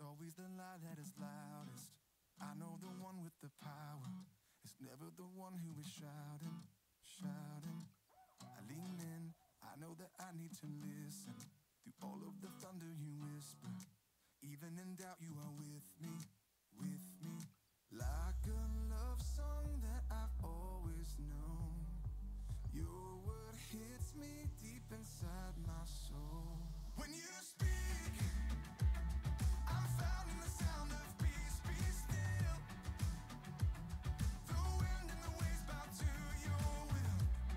always the lie that is loudest. I know the one with the power is never the one who is shouting, shouting. I lean in, I know that I need to listen. Through all of the thunder you whisper, even in doubt you are with me, with me. Like a love song that I've always known, your word hits me deep inside my soul. When you speak, I'm found in the sound of peace, be still. The wind and the waves bow to your will.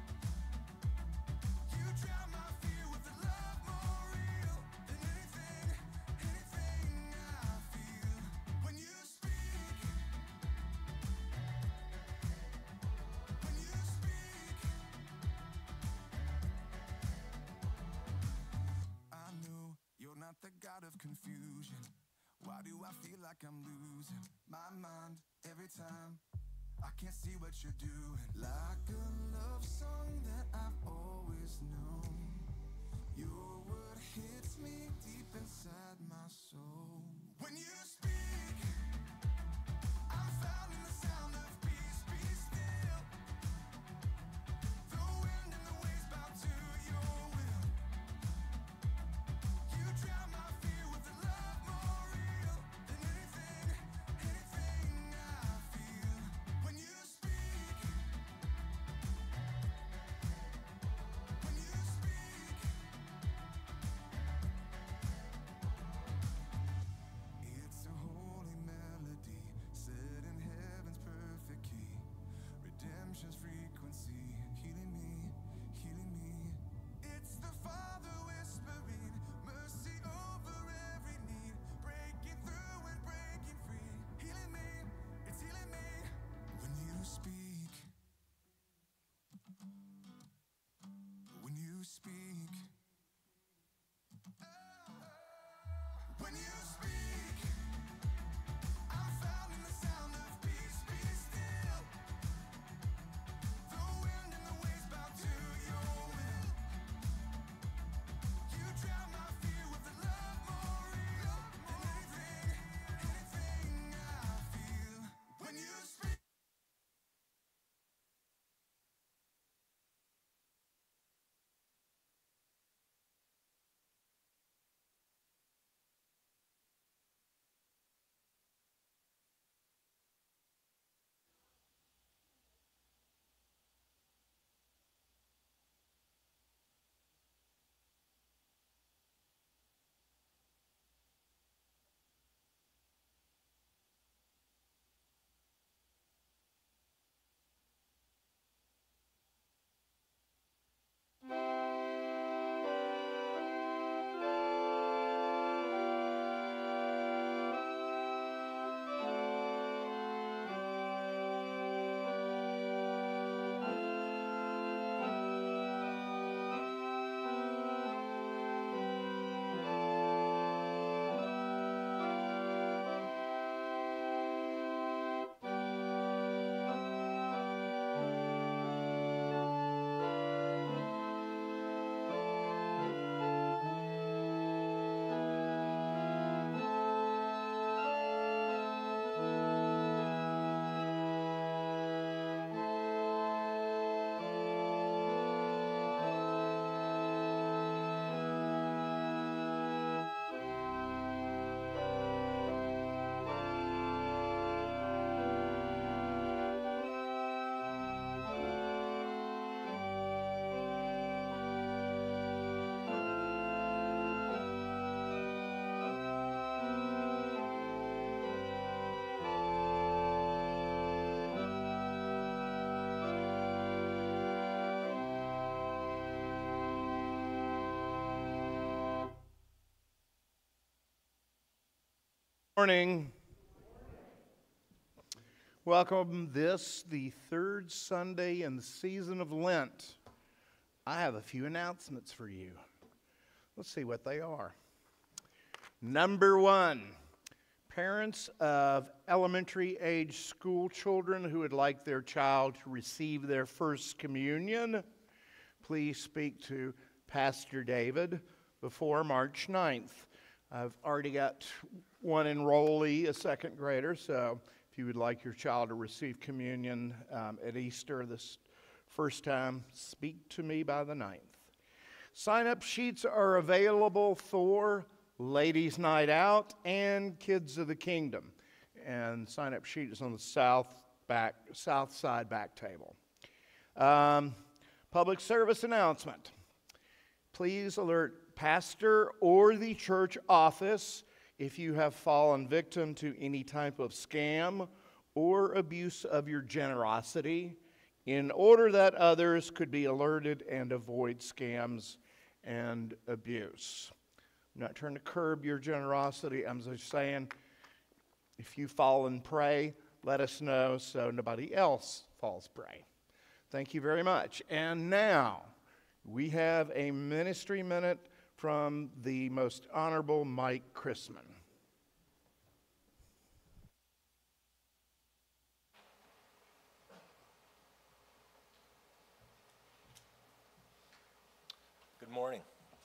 You drown my fear with a love more real than anything, anything I feel. When you speak, when you speak, I know you're not the God of confusion. Why do I feel like I'm losing my mind every time? I can't see what you're doing. Like a love song that I've always known, your word hits me deep inside my soul. When you speak, I'm found in the sound of peace, be still. The wind and the waves bow to your will. You drown my fear with a love more real than anything, anything I feel. When you speak, when you speak, it's a holy melody set in heaven's perfect key. Redemption's frequency, healing me, healing me. It's the Father whispering mercy over every need, breaking through and breaking free. Healing me, it's healing me. When you speak, when you speak, when you speak, I'm found in the sound of peace, be still. The wind and the waves bow to your will. You drown my fear with a love more real than anything, anything I feel. When you speak. Morning. Welcome this, the third Sunday in the season of Lent. I have a few announcements for you. Let's see what they are. Number one, parents of elementary age school children who would like their child to receive their first communion, please speak to Pastor David before March 9th. I've already got one enrollee, a second grader, so if you would like your child to receive communion at Easter this first time, speak to me by the 9th. Sign-up sheets are available for Ladies' Night Out and Kids of the Kingdom. And sign-up sheet is on the south side back table. Public service announcement. Please alert pastor or the church office if you have fallen victim to any type of scam or abuse of your generosity, in order that others could be alerted and avoid scams and abuse. I'm not trying to curb your generosity. I'm just saying, if you fall and prey, let us know so nobody else falls prey. Thank you very much. And now, we have a ministry minute from the most honorable Mike Chrisman. Good morning.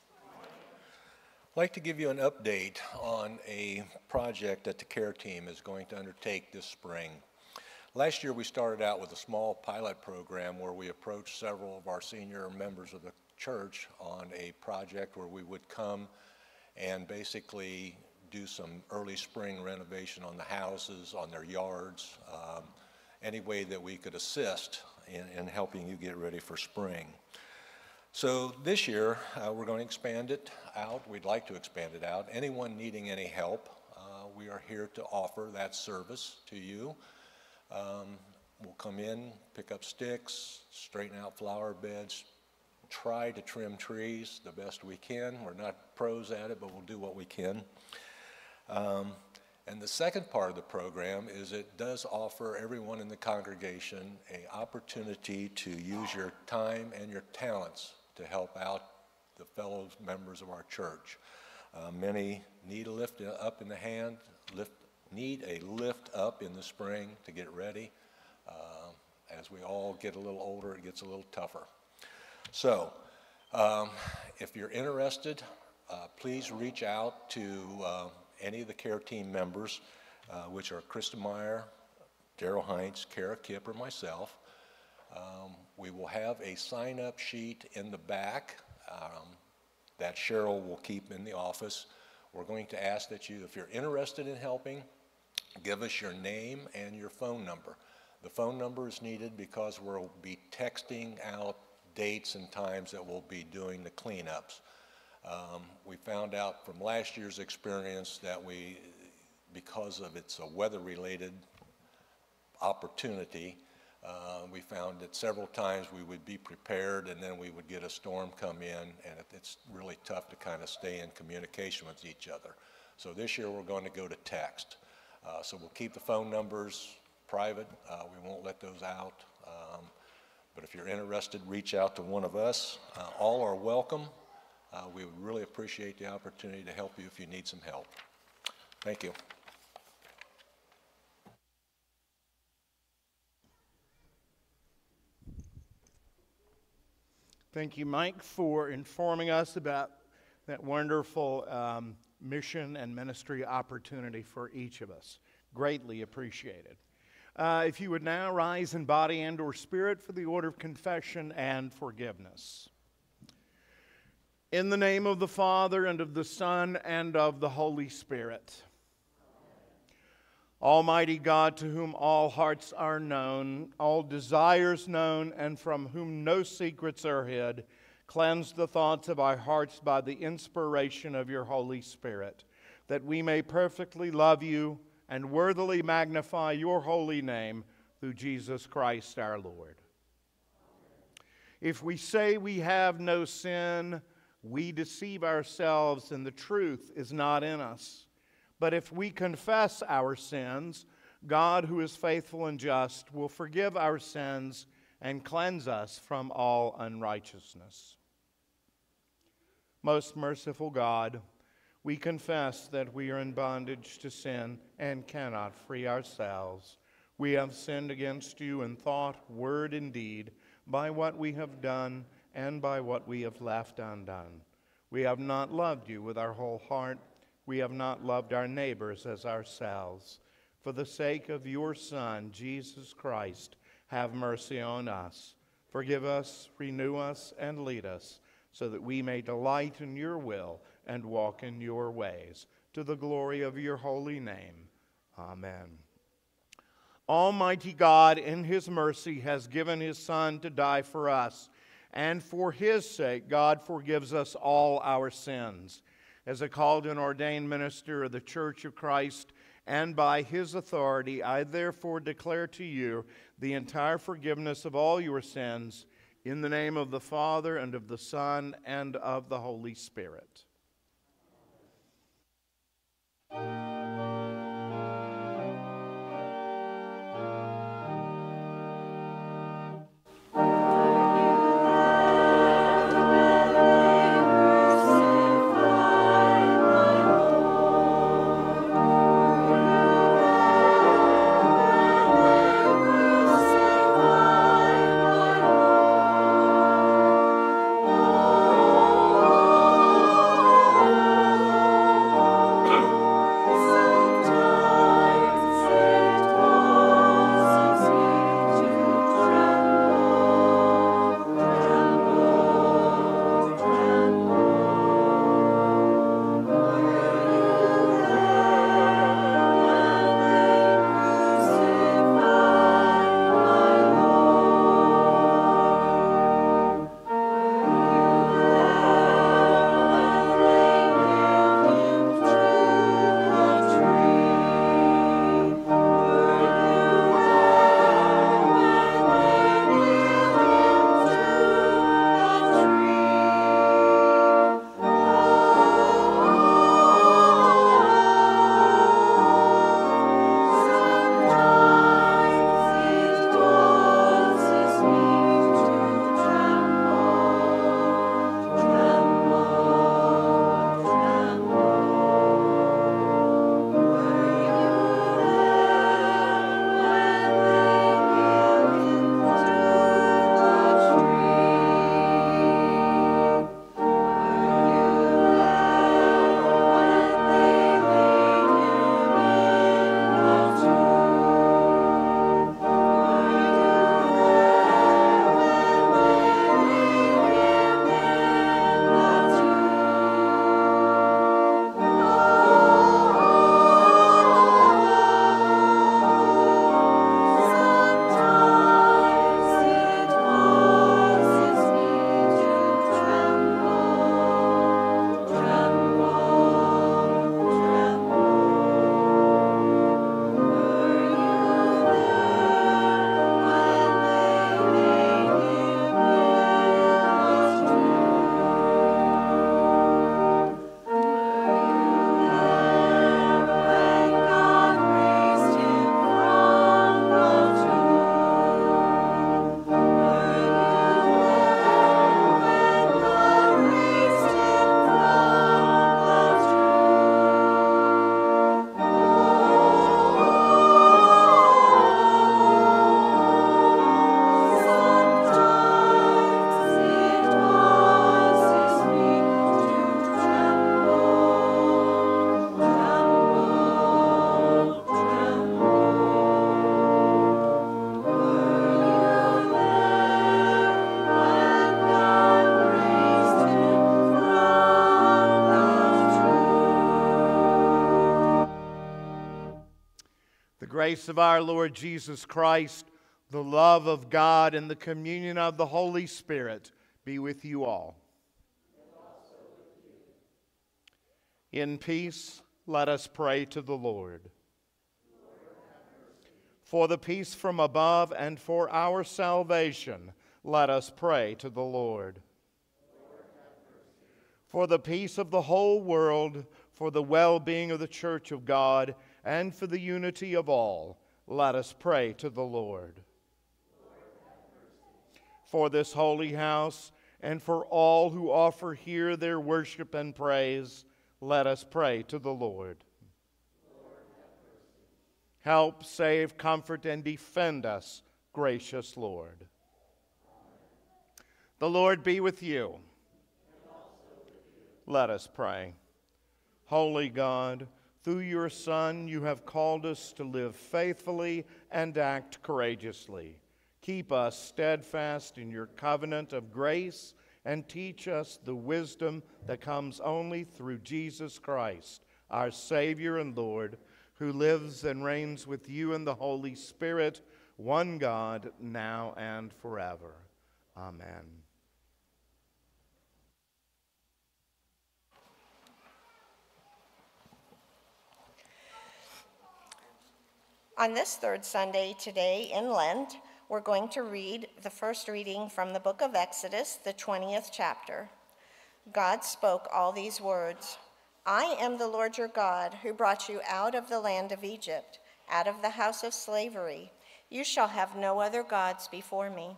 I'd like to give you an update on a project that the care team is going to undertake this spring. Last year we started out with a small pilot program where we approached several of our senior members of the church on a project where we would come and basically do some early spring renovation on the houses, on their yards, any way that we could assist in helping you get ready for spring. So this year, we're going to expand it out. We'd like to expand it out. Anyone needing any help, we are here to offer that service to you. We'll come in, pick up sticks, straighten out flower beds, try to trim trees the best we can. We're not pros at it, but we'll do what we can. And the second part of the program is it does offer everyone in the congregation an opportunity to use your time and your talents to help out the fellow members of our church. Many need a lift up in the hand, need a lift up in the spring to get ready. As we all get a little older, it gets a little tougher. So if you're interested, please reach out to any of the care team members, which are Krista Meyer, Daryl Heinz, Kara Kipp, or myself. We will have a sign-up sheet in the back that Cheryl will keep in the office. We're going to ask that you, if you're interested in helping, give us your name and your phone number. The phone number is needed because we'll be texting out dates and times that we'll be doing the cleanups. We found out from last year's experience that because of it's a weather-related opportunity, we found that several times we would be prepared and then we would get a storm come in, and it's really tough to kind of stay in communication with each other. So this year we're going to go to text. So we'll keep the phone numbers private. We won't let those out. But if you're interested, reach out to one of us. All are welcome. We would really appreciate the opportunity to help you if you need some help. Thank you. Thank you, Mike, for informing us about that wonderful mission and ministry opportunity for each of us. Greatly appreciated. If you would now rise in body and or spirit for the order of confession and forgiveness. In the name of the Father, and of the Son, and of the Holy Spirit. Almighty God, to whom all hearts are known, all desires known, and from whom no secrets are hid, cleanse the thoughts of our hearts by the inspiration of your Holy Spirit, that we may perfectly love you and worthily magnify your holy name through Jesus Christ our Lord. If we say we have no sin, we deceive ourselves and the truth is not in us. But if we confess our sins, God, who is faithful and just, will forgive our sins and cleanse us from all unrighteousness. Most merciful God, we confess that we are in bondage to sin and cannot free ourselves. We have sinned against you in thought, word, and deed, by what we have done and by what we have left undone. We have not loved you with our whole heart. we have not loved our neighbors as ourselves. For the sake of your Son, Jesus Christ, have mercy on us. Forgive us, renew us, and lead us, so that we may delight in your will and walk in your ways, to the glory of your holy name. Amen. Almighty God, in his mercy, has given his Son to die for us, and for his sake, God forgives us all our sins. As a called and ordained minister of the Church of Christ, and by his authority, I therefore declare to you the entire forgiveness of all your sins, in the name of the Father, and of the Son, and of the Holy Spirit. Grace of our Lord Jesus Christ, the love of God, and the communion of the Holy Spirit be with you all. In peace, let us pray to the Lord. For the peace from above and for our salvation, let us pray to the Lord. For the peace of the whole world, for the well-being of the Church of God, and for the unity of all, let us pray to the Lord. For this holy house, and for all who offer here their worship and praise, let us pray to the Lord. Help, save, comfort, and defend us, gracious Lord. The Lord be with you. Let us pray. Holy God, through your Son, you have called us to live faithfully and act courageously. Keep us steadfast in your covenant of grace and teach us the wisdom that comes only through Jesus Christ, our Savior and Lord, who lives and reigns with you in the Holy Spirit, one God, now and forever. Amen. On this third Sunday today in Lent, we're going to read the first reading from the book of Exodus, the 20th chapter. God spoke all these words, "I am the Lord your God who brought you out of the land of Egypt, out of the house of slavery. You shall have no other gods before me.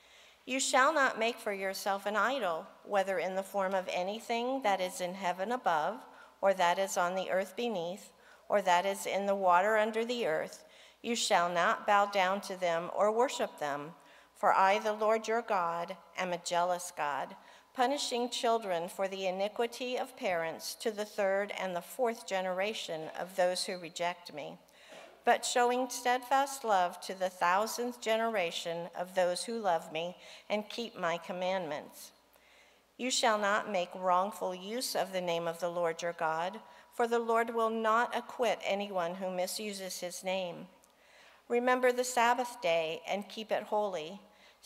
You shall not make for yourself an idol, whether in the form of anything that is in heaven above, or that is on the earth beneath, or that is in the water under the earth. You shall not bow down to them or worship them, for I, the Lord your God, am a jealous God, punishing children for the iniquity of parents to the third and the fourth generation of those who reject me, but showing steadfast love to the 1,000th generation of those who love me and keep my commandments. You shall not make wrongful use of the name of the Lord your God, for the Lord will not acquit anyone who misuses his name. Remember the Sabbath day and keep it holy.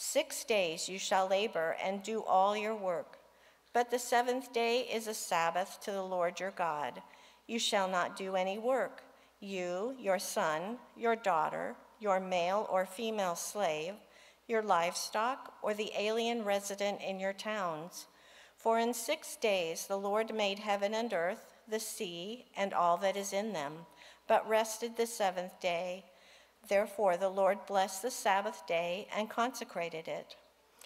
6 days you shall labor and do all your work. But the seventh day is a Sabbath to the Lord your God. You shall not do any work, you, your son, your daughter, your male or female slave, your livestock, or the alien resident in your towns. For in 6 days the Lord made heaven and earth, the sea, and all that is in them, but rested the seventh day. Therefore the Lord blessed the Sabbath day and consecrated it.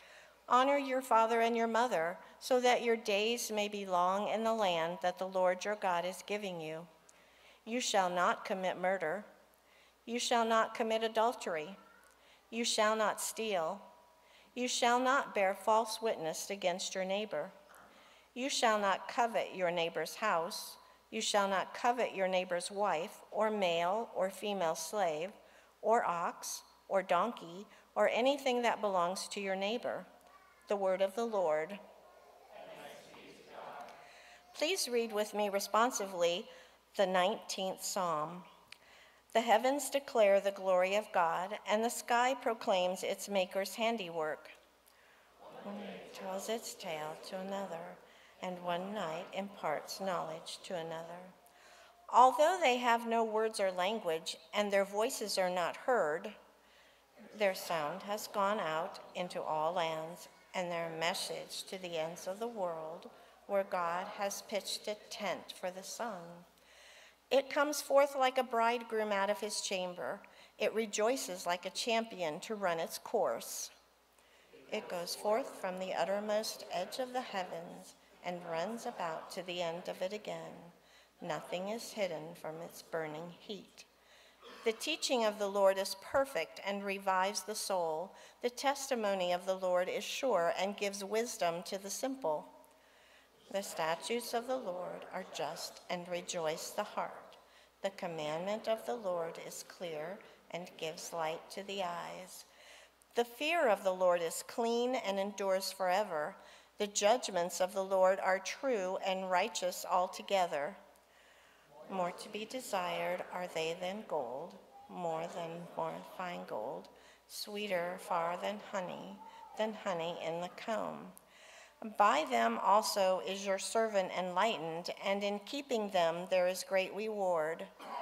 Honor your father and your mother, so that your days may be long in the land that the Lord your God is giving you. You shall not commit murder. You shall not commit adultery. You shall not steal. You shall not bear false witness against your neighbor. You shall not covet your neighbor's house. You shall not covet your neighbor's wife, or male or female slave, or ox, or donkey, or anything that belongs to your neighbor. The word of the Lord. Please read with me responsively the 19th Psalm. The heavens declare the glory of God, and the sky proclaims its maker's handiwork. One tells its tale to another, and one night imparts knowledge to another. Although they have no words or language, and their voices are not heard, their sound has gone out into all lands, and their message to the ends of the world, where God has pitched a tent for the sun. It comes forth like a bridegroom out of his chamber. It rejoices like a champion to run its course. It goes forth from the uttermost edge of the heavens and runs about to the end of it again. Nothing is hidden from its burning heat. The teaching of the Lord is perfect and revives the soul. The testimony of the Lord is sure and gives wisdom to the simple. The statutes of the Lord are just and rejoice the heart. The commandment of the Lord is clear and gives light to the eyes. The fear of the Lord is clean and endures forever. The judgments of the Lord are true and righteous altogether. More to be desired are they than gold, more fine gold, sweeter far than honey in the comb. By them also is your servant enlightened, and in keeping them there is great reward.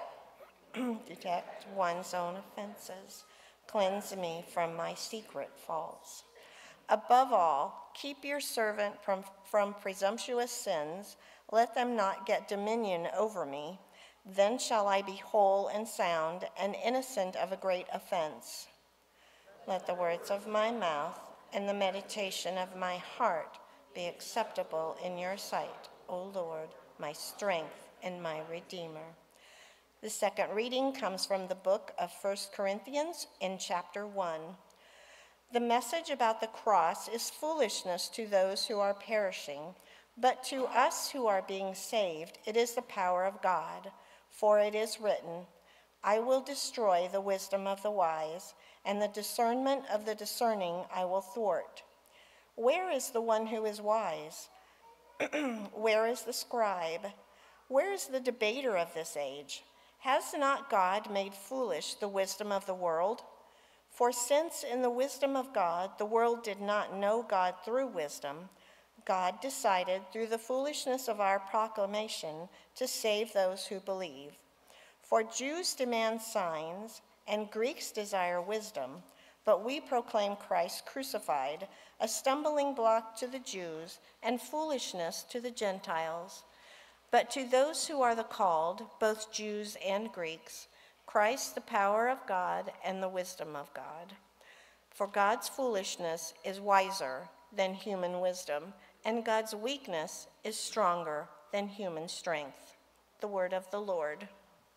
Detect one's own offenses. Cleanse me from my secret faults. Above all, keep your servant from presumptuous sins. Let them not get dominion over me. Then shall I be whole and sound and innocent of a great offense. Let the words of my mouth and the meditation of my heart be acceptable in your sight, O Lord, my strength and my Redeemer. The second reading comes from the book of 1 Corinthians in chapter 1. The message about the cross is foolishness to those who are perishing, But to us who are being saved, it is the power of God. For it is written, I will destroy the wisdom of the wise, and the discernment of the discerning I will thwart. Where is the one who is wise? Where is the scribe? Where is the debater of this age? Has not God made foolish the wisdom of the world? For since in the wisdom of God the world did not know God through wisdom, God decided through the foolishness of our proclamation to save those who believe. For Jews demand signs and Greeks desire wisdom, but we proclaim Christ crucified, a stumbling block to the Jews and foolishness to the Gentiles. But to those who are the called, both Jews and Greeks, Christ the power of God and the wisdom of God. For God's foolishness is wiser than human wisdom, and God's weakness is stronger than human strength. The word of the Lord.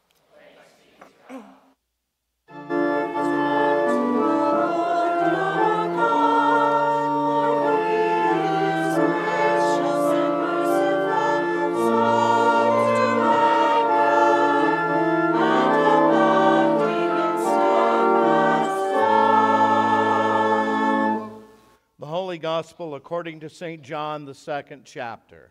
The Holy Gospel according to St. John, the 2nd chapter.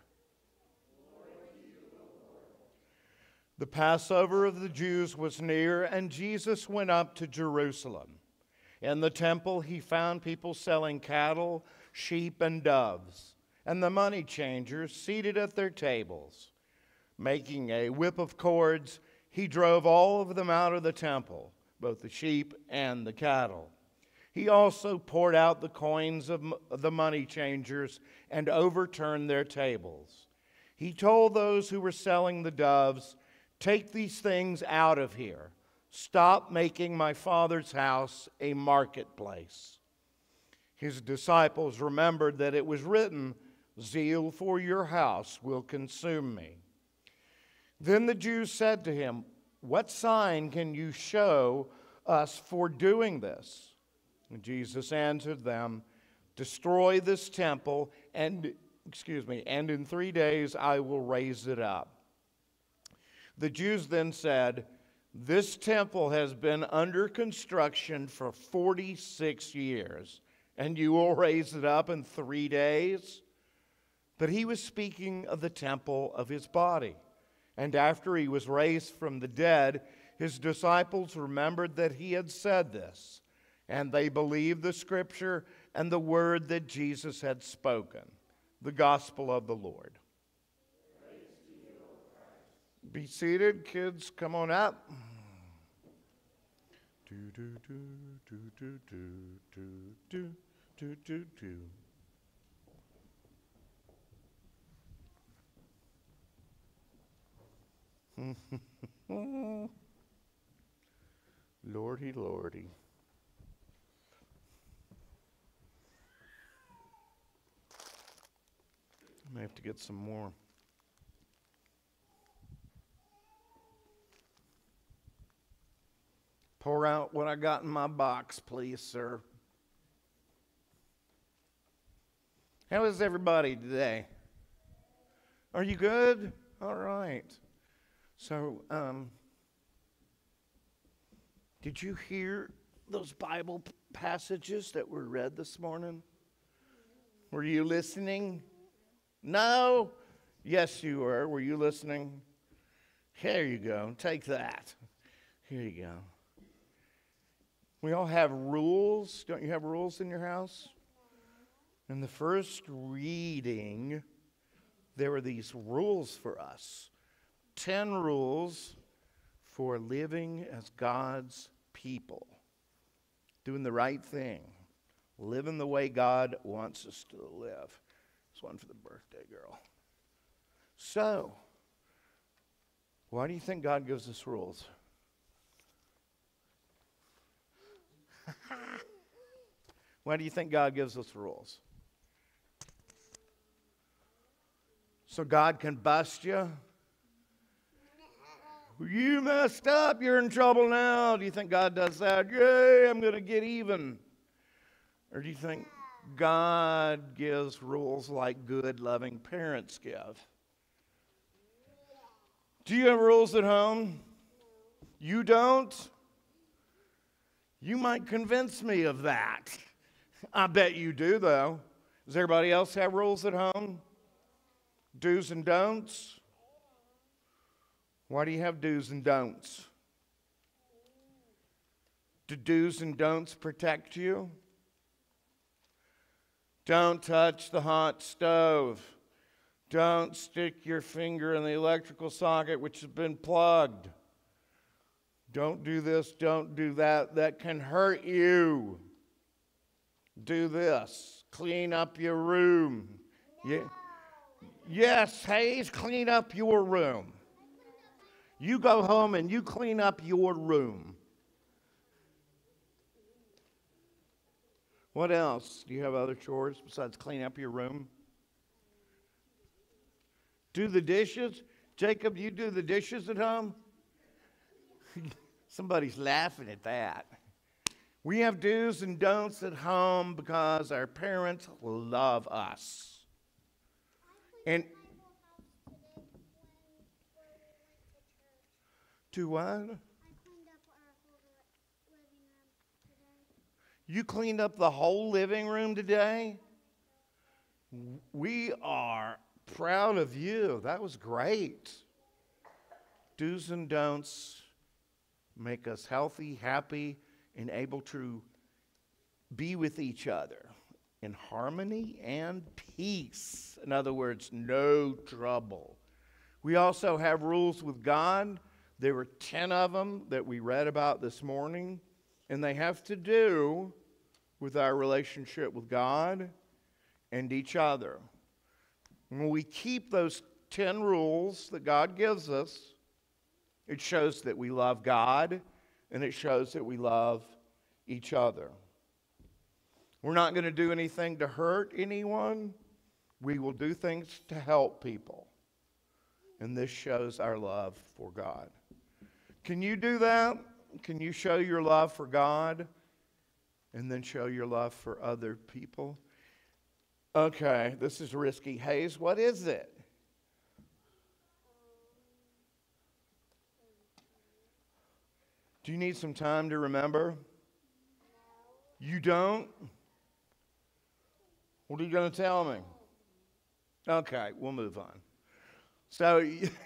The Passover of the Jews was near, and Jesus went up to Jerusalem. In the temple he found people selling cattle, sheep, and doves, and the money changers seated at their tables. Making a whip of cords, he drove all of them out of the temple, both the sheep and the cattle. He also poured out the coins of the money changers and overturned their tables. He told those who were selling the doves, "Take these things out of here. Stop making my Father's house a marketplace." His disciples remembered that it was written, "Zeal for your house will consume me." Then the Jews said to him, "What sign can you show us for doing this?" And Jesus answered them, "Destroy this temple, and in 3 days I will raise it up." The Jews then said, "This temple has been under construction for 46 years, and you will raise it up in 3 days?" But he was speaking of the temple of his body. And after he was raised from the dead, his disciples remembered that he had said this, and they believed the scripture and the word that Jesus had spoken. The gospel of the Lord. Be seated, kids. Come on up. Do do do do do do do do do do. Lordy, lordy. I may have to get some more. Pour out what I got in my box, please, sir. How is everybody today? Are you good? All right. So, did you hear those Bible passages that were read this morning? Were you listening? No? Yes, you were. Were you listening? Here you go. Take that. Here you go. We all have rules. Don't you have rules in your house? In the first reading, there were these rules for us. 10 rules for living as God's people. Doing the right thing. Living the way God wants us to live. This one for the birthday girl. So, why do you think God gives us rules? Why do you think God gives us rules? So God can bust you? You messed up, you're in trouble now. Do you think God does that? Yay, I'm going to get even. Or do you think God gives rules like good, loving parents give. Do you have rules at home? You don't? You might convince me of that. I bet you do, though. Does everybody else have rules at home? Do's and don'ts? Why do you have do's and don'ts? Do do's and don'ts protect you? Don't touch the hot stove. Don't stick your finger in the electrical socket which has been plugged. Don't do this, don't do that. That can hurt you. Do this. Clean up your room. Yeah. Yes, Hayes, clean up your room. You go home and you clean up your room. What else? Do you have other chores besides clean up your room? Do the dishes? Jacob, you do the dishes at home? Somebody's laughing at that. We have do's and don'ts at home because our parents love us. And do what? You cleaned up the whole living room today? We are proud of you. That was great. Do's and don'ts make us healthy, happy, and able to be with each other in harmony and peace. In other words, no trouble. We also have rules with God. There were 10 of them that we read about this morning, and they have to do with our relationship with God and each other. When we keep those 10 rules that God gives us, it shows that we love God, and it shows that we love each other. We're not going to do anything to hurt anyone. We will do things to help people. And this shows our love for God. Can you do that? Can you show your love for God and then show your love for other people? Okay, this is risky. Hayes, what is it? Do you need some time to remember? You don't? What are you going to tell me? Okay, we'll move on. So,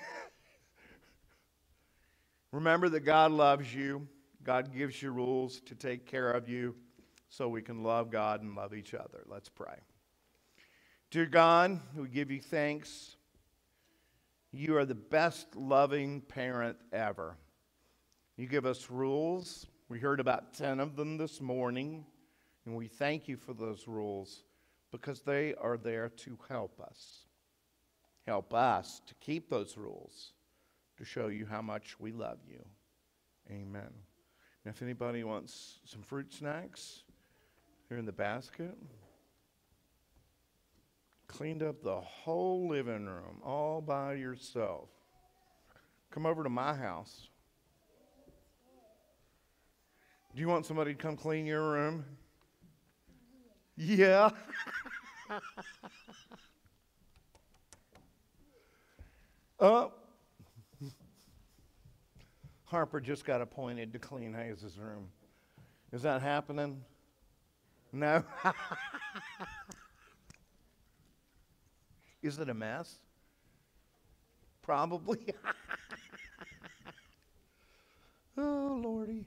remember that God loves you. God gives you rules to take care of you so we can love God and love each other. Let's pray. Dear God, we give you thanks. You are the best loving parent ever. You give us rules. We heard about 10 of them this morning, and we thank you for those rules because they are there to help us. Help us to keep those rules, to show you how much we love you. Amen. And if anybody wants some fruit snacks, they're in the basket. Cleaned up the whole living room all by yourself. Come over to my house. Do you want somebody to come clean your room? Yeah. Oh. Harper just got appointed to clean Hayes' room. Is that happening? No? Is it a mess? Probably. Oh, Lordy.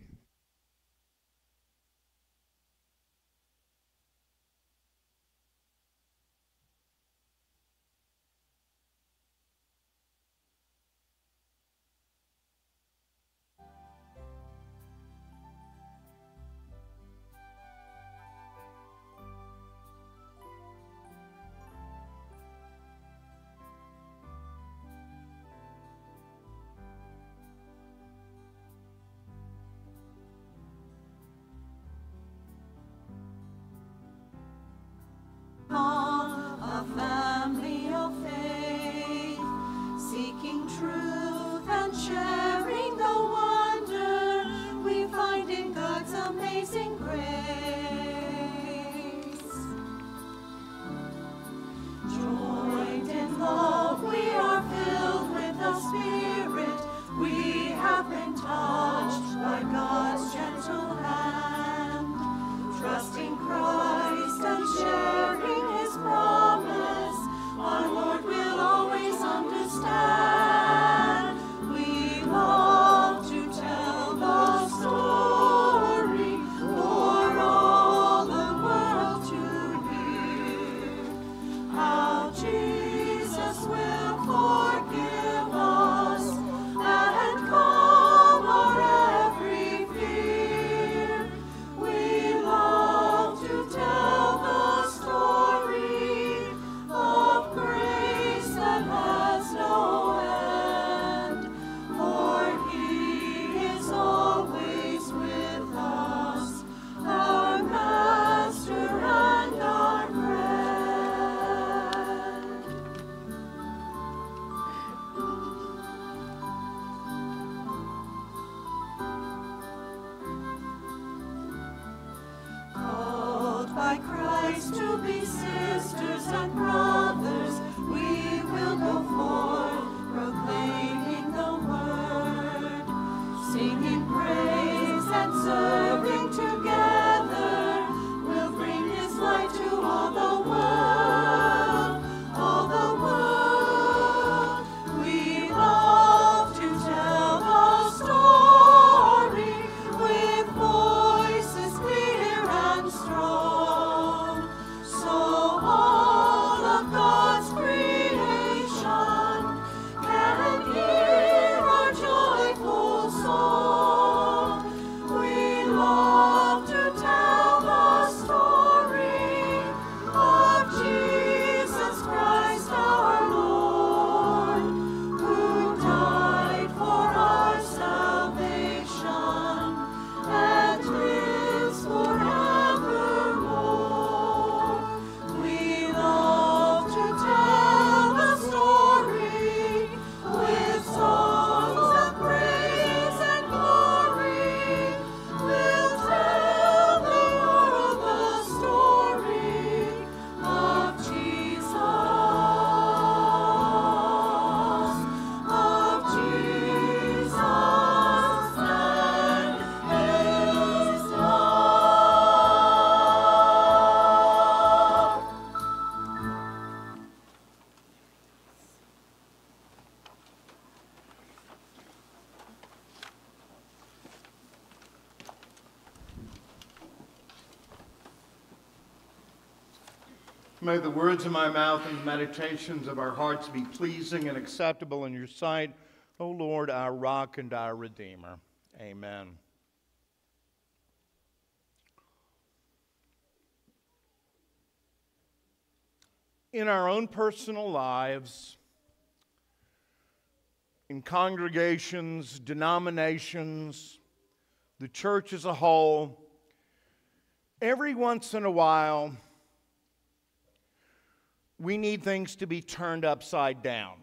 May the words of my mouth and the meditations of our hearts be pleasing and acceptable in your sight, O Lord, our rock and our redeemer. Amen. In our own personal lives, in congregations, denominations, the church as a whole, every once in a while, we need things to be turned upside down.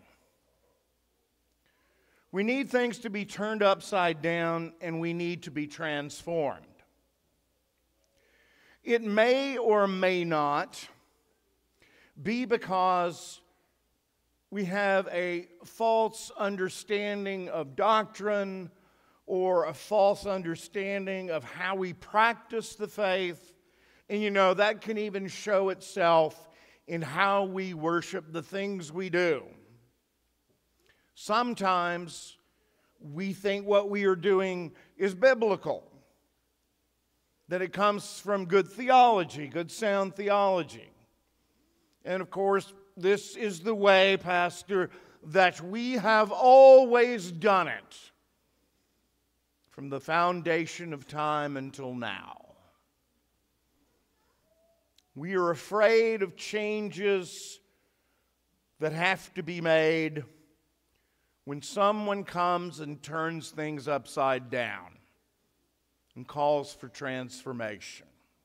We need things to be turned upside down, and we need to be transformed. It may or may not be because we have a false understanding of doctrine or a false understanding of how we practice the faith. And you know, that can even show itself in how we worship, the things we do. Sometimes we think what we are doing is biblical, that it comes from good theology, good sound theology. And of course, this is the way, Pastor, that we have always done it from the foundation of time until now. We are afraid of changes that have to be made when someone comes and turns things upside down and calls for transformation.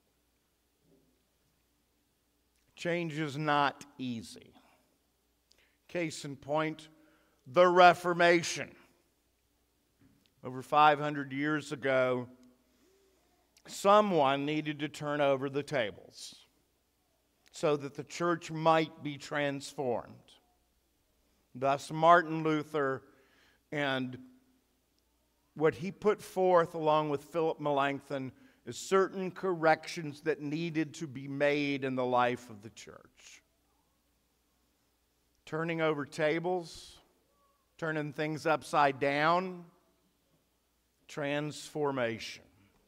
Change is not easy. Case in point, the Reformation. Over 500 years ago, someone needed to turn over the tables so that the church might be transformed. Thus, Martin Luther and what he put forth along with Philip Melanchthon is certain corrections that needed to be made in the life of the church. Turning over tables, turning things upside down, transformation.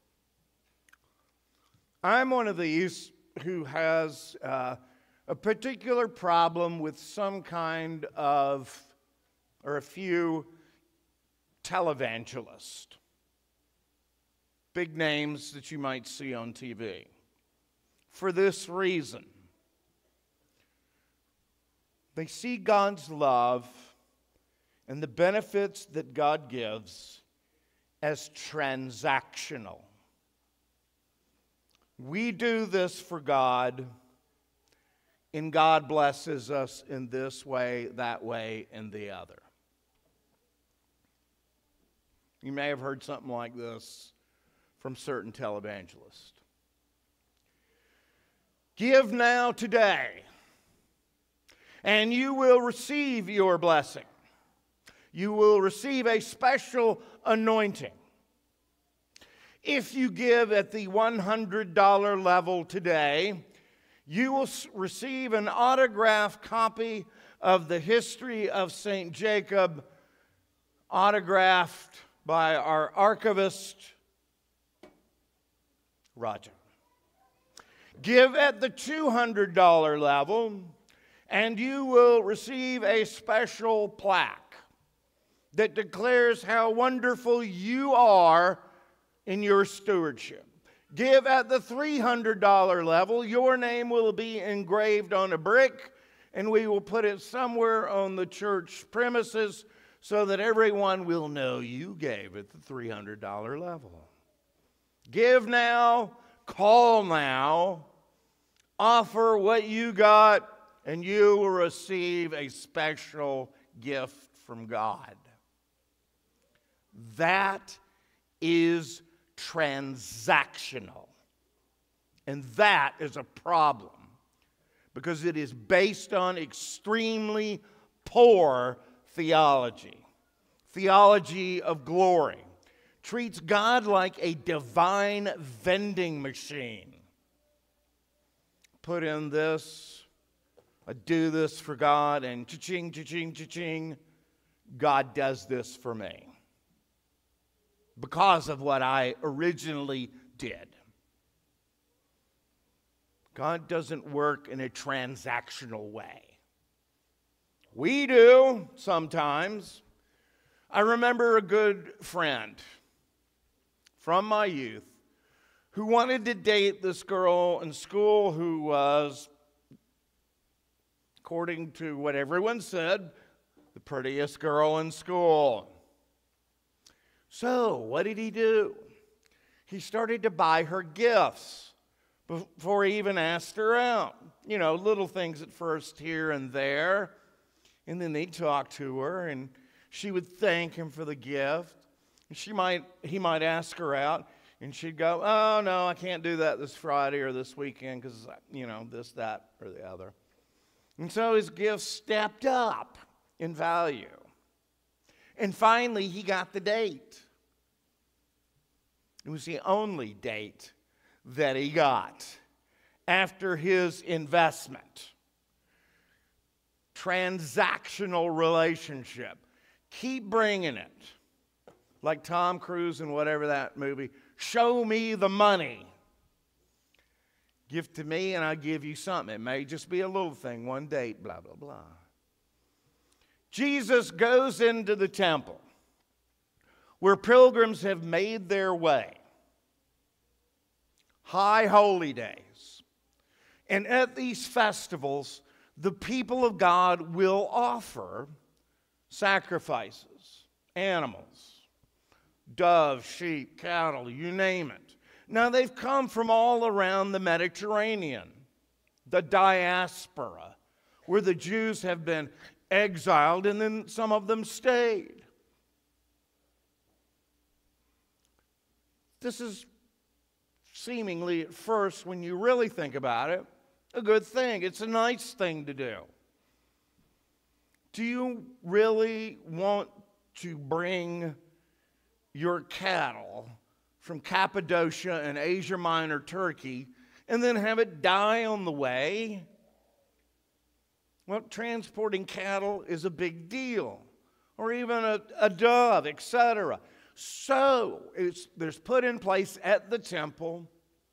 I'm one of these who has a particular problem with some kind of, or a few, televangelists. Big names that you might see on TV. For this reason, they see God's love and the benefits that God gives as transactional. We do this for God, and God blesses us in this way, that way, and the other. You may have heard something like this from certain televangelists. Give now today, and you will receive your blessing. You will receive a special anointing. If you give at the $100 level today, you will receive an autographed copy of the history of St. Jacob, autographed by our archivist, Roger. Give at the $200 level, and you will receive a special plaque that declares how wonderful you are in your stewardship. Give at the $300 level, your name will be engraved on a brick, and we will put it somewhere on the church premises so that everyone will know you gave at the $300 level. Give now, call now, offer what you got, and you will receive a special gift from God. That is transactional. And that is a problem because it is based on extremely poor theology. Theology of glory. Treats God like a divine vending machine. Put in this, I do this for God, and cha-ching, cha-ching, cha-ching, God does this for me because of what I originally did. God doesn't work in a transactional way. We do sometimes. I remember a good friend from my youth who wanted to date this girl in school who was, according to what everyone said, the prettiest girl in school. So, what did he do? He started to buy her gifts before he even asked her out. You know, little things at first here and there. And then they'd talk to her, and she would thank him for the gift. He might ask her out, and she'd go, "Oh, no, I can't do that this Friday or this weekend because, you know, this, that, or the other." And so his gifts stepped up in value. And finally, he got the date. It was the only date that he got after his investment. Transactional relationship. Keep bringing it. Like Tom Cruise in whatever that movie. Show me the money. Give to me and I'll give you something. It may just be a little thing, one date, blah, blah, blah. Jesus goes into the temple where pilgrims have made their way. High holy days. And at these festivals, the people of God will offer sacrifices, animals, doves, sheep, cattle, you name it. Now, they've come from all around the Mediterranean, the diaspora, where the Jews have been exiled and then some of them stayed. This is seemingly at first, when you really think about it, a good thing. It's a nice thing to do. Do you really want to bring your cattle from Cappadocia and Asia Minor, Turkey, and then have it die on the way? Well, transporting cattle is a big deal, or even a dove, etc. So there's put in place at the temple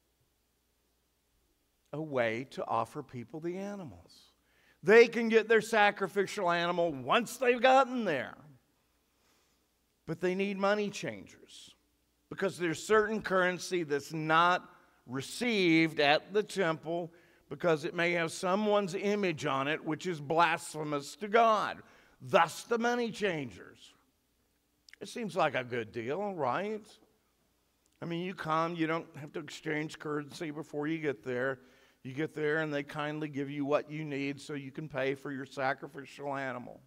a way to offer people the animals. They can get their sacrificial animal once they've gotten there. But they need money changers because there's certain currency that's not received at the temple because it may have someone's image on it which is blasphemous to God. Thus the money changers. It seems like a good deal, right? I mean, you come, you don't have to exchange currency before you get there. You get there and they kindly give you what you need so you can pay for your sacrificial animal.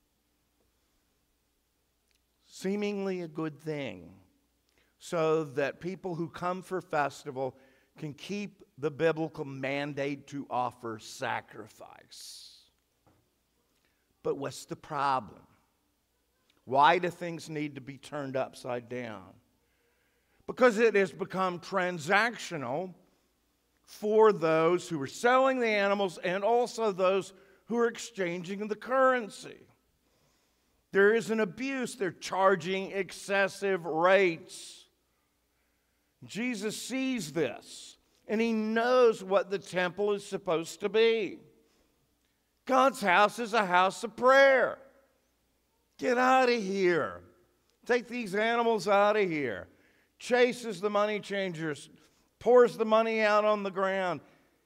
Seemingly a good thing, so that people who come for festival can keep the biblical mandate to offer sacrifice. But what's the problem? Why do things need to be turned upside down? Because it has become transactional for those who are selling the animals and also those who are exchanging the currency. There is an abuse. They're charging excessive rates. Jesus sees this, and he knows what the temple is supposed to be. God's house is a house of prayer. Get out of here. Take these animals out of here. Chases the money changers. Pours the money out on the ground.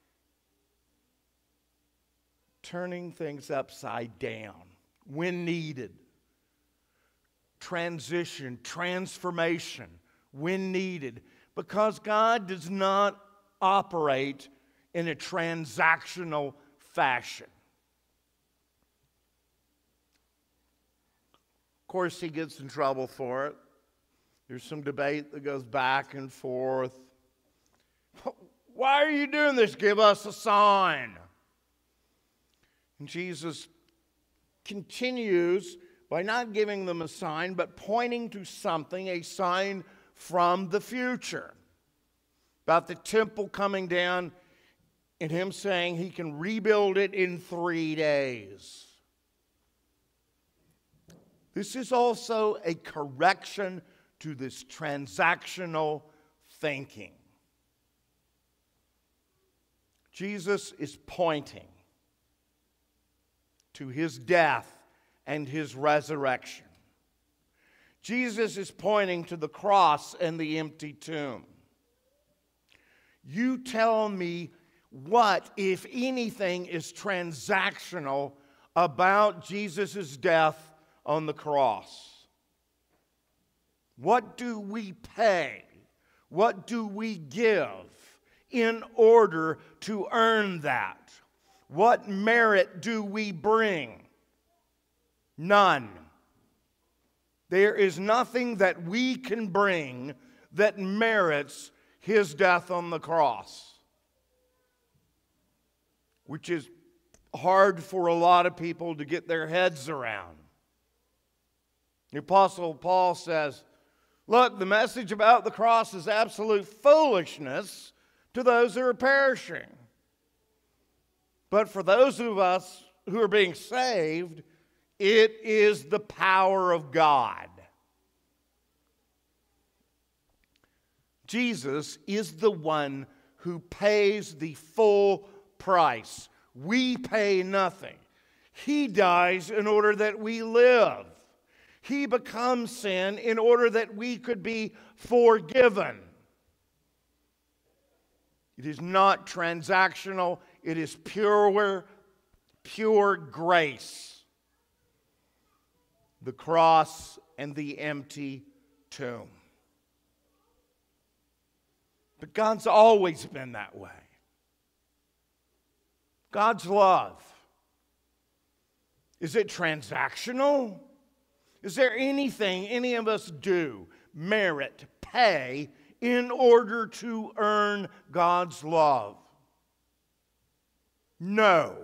Turning things upside down when needed. Transition, transformation when needed. Because God does not operate in a transactional fashion. Of course, he gets in trouble for it. There's some debate that goes back and forth. Why are you doing this? Give us a sign. And Jesus continues by not giving them a sign, but pointing to something, a sign from the future. About the temple coming down and him saying he can rebuild it in 3 days. This is also a correction to this transactional thinking. Jesus is pointing to his death and his resurrection. Jesus is pointing to the cross and the empty tomb. You tell me what, if anything, is transactional about Jesus' death on the cross. What do we pay? What do we give in order to earn that? What merit do we bring? None. There is nothing that we can bring that merits his death on the cross, which is hard for a lot of people to get their heads around. The Apostle Paul says, look, the message about the cross is absolute foolishness to those who are perishing. But for those of us who are being saved, it is the power of God. Jesus is the one who pays the full price. We pay nothing. He dies in order that we live. He becomes sin in order that we could be forgiven. It is not transactional. It is pure grace. The cross and the empty tomb. But God's always been that way. God's love. Is it transactional? Is there anything any of us do, merit, pay, in order to earn God's love? No.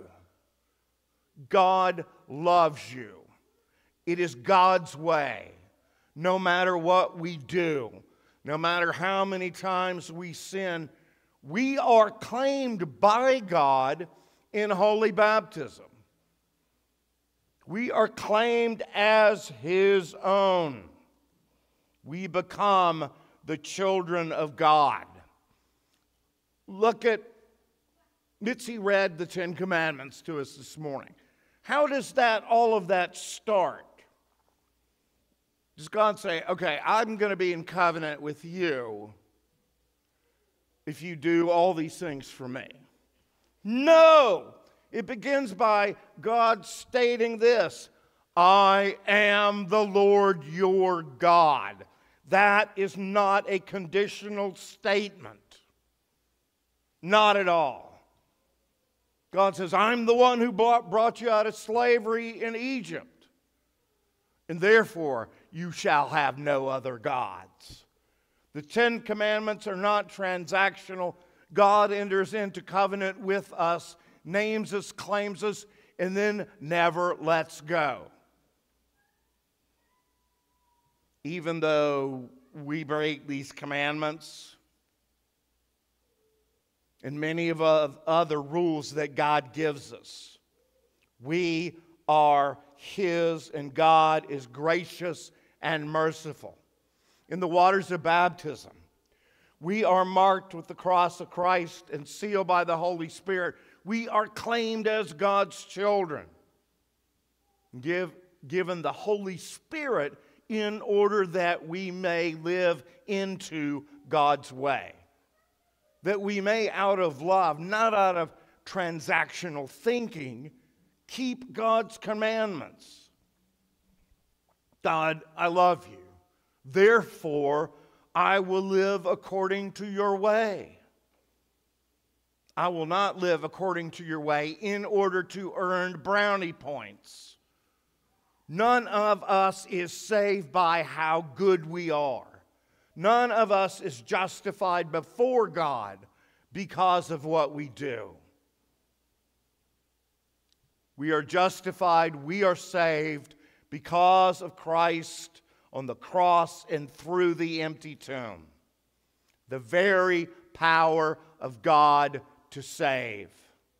God loves you. It is God's way. No matter what we do, no matter how many times we sin, we are claimed by God in holy baptism. We are claimed as his own. We become the children of God. Look at, Mitzi read the Ten Commandments to us this morning. How does all of that start? Does God say, okay, I'm going to be in covenant with you if you do all these things for me? No! It begins by God stating this, I am the Lord your God. That is not a conditional statement. Not at all. God says, I'm the one who brought you out of slavery in Egypt. And therefore, you shall have no other gods. The Ten Commandments are not transactional. God enters into covenant with us, names us, claims us, and then never lets go. Even though we break these commandments and many of other rules that God gives us, we are his, and God is gracious and merciful. In the waters of baptism, we are marked with the cross of Christ and sealed by the Holy Spirit. We are claimed as God's children, given the Holy Spirit in order that we may live into God's way. That we may, out of love, not out of transactional thinking, keep God's commandments. God, I love you. Therefore, I will live according to your way. I will not live according to your way in order to earn brownie points. None of us is saved by how good we are. None of us is justified before God because of what we do. We are justified, we are saved because of Christ on the cross and through the empty tomb. The very power of God to save.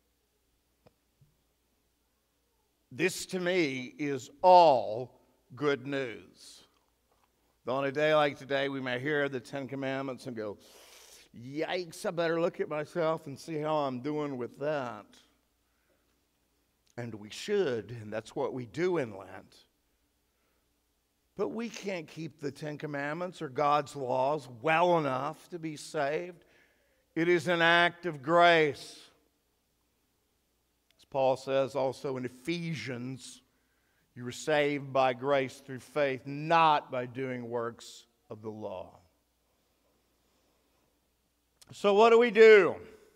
This to me is all good news. On a day like today, we may hear the Ten Commandments and go, Yikes, I better look at myself and see how I'm doing with that. And we should, and that's what we do in Lent. But we can't keep the Ten Commandments or God's laws well enough to be saved. It is an act of grace. As Paul says also in Ephesians, you were saved by grace through faith, not by doing works of the law. So what do?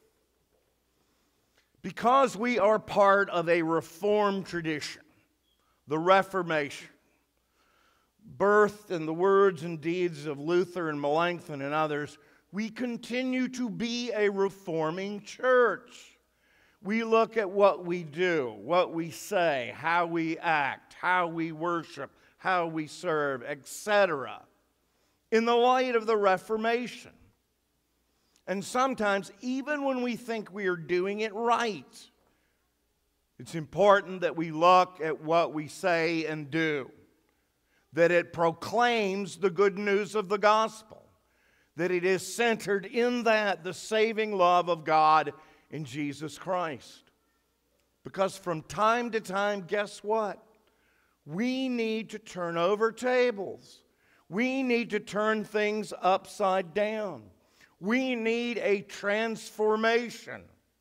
Because we are part of a Reformed tradition, the Reformation, birthed in the words and deeds of Luther and Melanchthon and others, we continue to be a reforming church. We look at what we do, what we say, how we act, how we worship, how we serve, etc., in the light of the Reformation. And sometimes, even when we think we are doing it right, it's important that we look at what we say and do, that it proclaims the good news of the gospel, that it is centered in that, the saving love of God in Jesus Christ. Because from time to time, guess what? We need to turn over tables. We need to turn things upside down. We need a transformation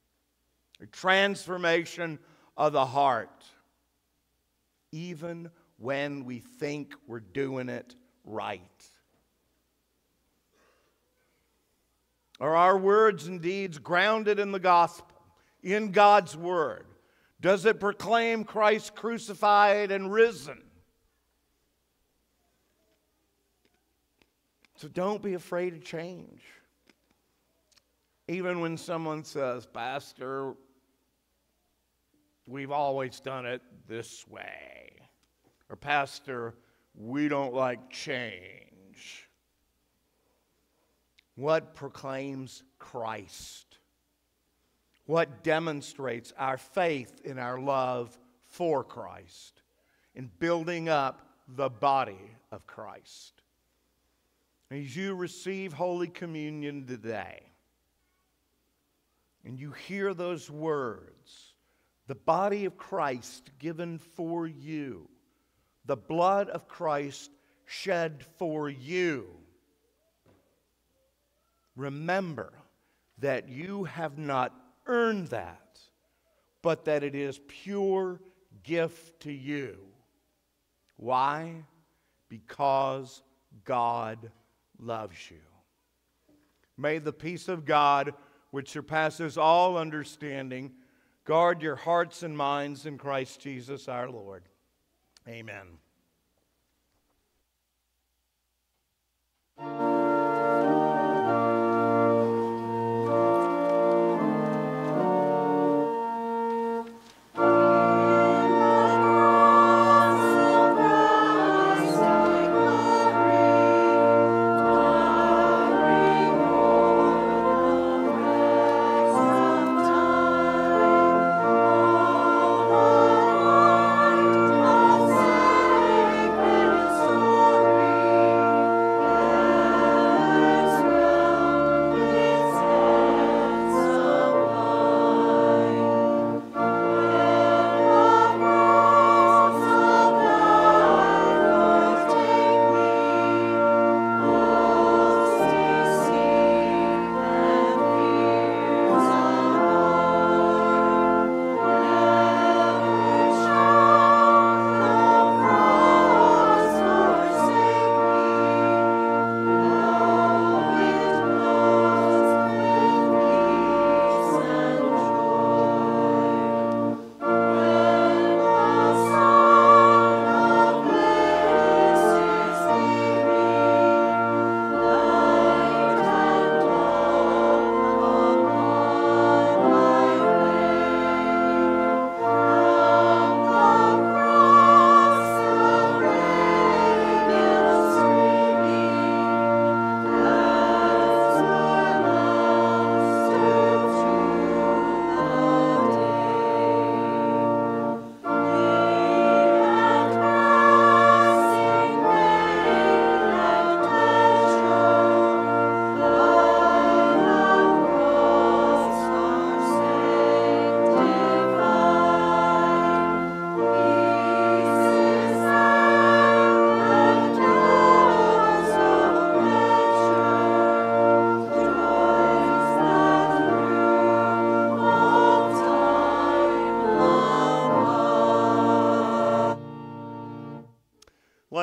of the heart, even when we think we're doing it right. Are our words and deeds grounded in the gospel, in God's word? Does it proclaim Christ crucified and risen? So don't be afraid of change. Even when someone says, Pastor, we've always done it this way. Or Pastor, we don't like change. What proclaims Christ? What demonstrates our faith in our love for Christ, in building up the body of Christ? As you receive Holy Communion today, and you hear those words, the body of Christ given for you, the blood of Christ shed for you, remember that you have not earned that, but that it is pure gift to you. Why? Because God loves you. May the peace of God, which surpasses all understanding, guard your hearts and minds in Christ Jesus our Lord. Amen.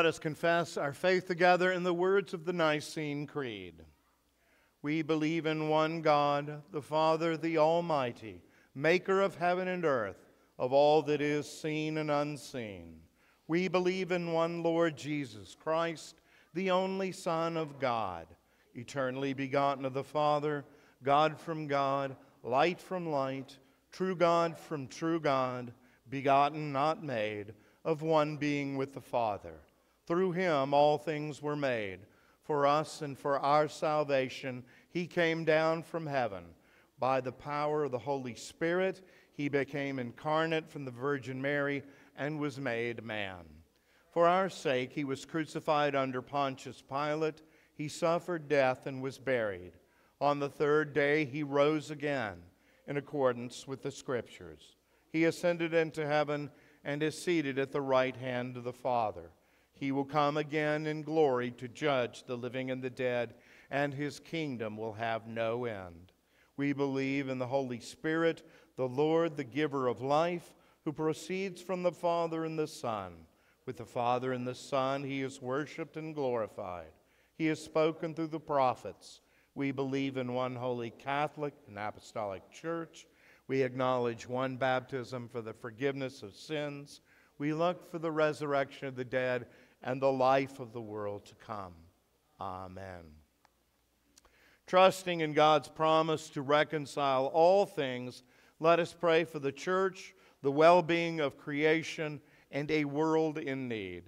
us confess our faith together in the words of the Nicene Creed. We believe in one God, the Father, the Almighty, maker of heaven and earth, of all that is seen and unseen. We believe in one Lord Jesus Christ, the only Son of God, eternally begotten of the Father, God from God, light from light, true God from true God, begotten, not made, of one being with the Father. Through him all things were made. For us and for our salvation, he came down from heaven. By the power of the Holy Spirit, he became incarnate from the Virgin Mary and was made man. For our sake, he was crucified under Pontius Pilate. He suffered death and was buried. On the third day, he rose again in accordance with the Scriptures. He ascended into heaven and is seated at the right hand of the Father. He will come again in glory to judge the living and the dead, and his kingdom will have no end. We believe in the Holy Spirit, the Lord, the giver of life, who proceeds from the Father and the Son. With the Father and the Son, he is worshiped and glorified. He has spoken through the prophets. We believe in one holy Catholic and Apostolic Church. We acknowledge one baptism for the forgiveness of sins. We look for the resurrection of the dead and the life of the world to come. Amen. Trusting in God's promise to reconcile all things, let us pray for the church, the well-being of creation, and a world in need.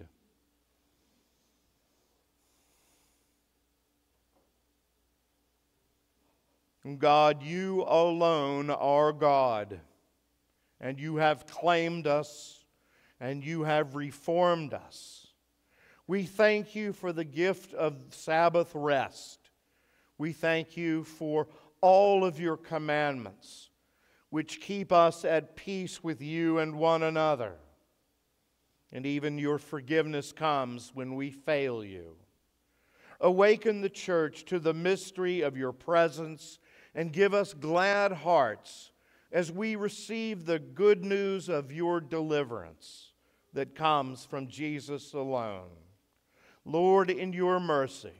God, you alone are God, and you have claimed us, and you have reformed us. We thank you for the gift of Sabbath rest. We thank you for all of your commandments, which keep us at peace with you and one another. And even your forgiveness comes when we fail you. Awaken the church to the mystery of your presence and give us glad hearts as we receive the good news of your deliverance that comes from Jesus alone. Lord, in your mercy,